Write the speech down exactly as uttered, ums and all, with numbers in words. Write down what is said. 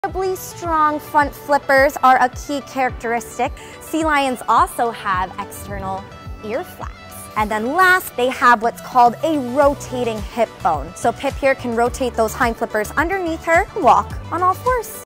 Incredibly strong front flippers are a key characteristic. Sea lions also have external ear flaps. And then last, they have what's called a rotating hip bone. So Pip here can rotate those hind flippers underneath her and walk on all fours.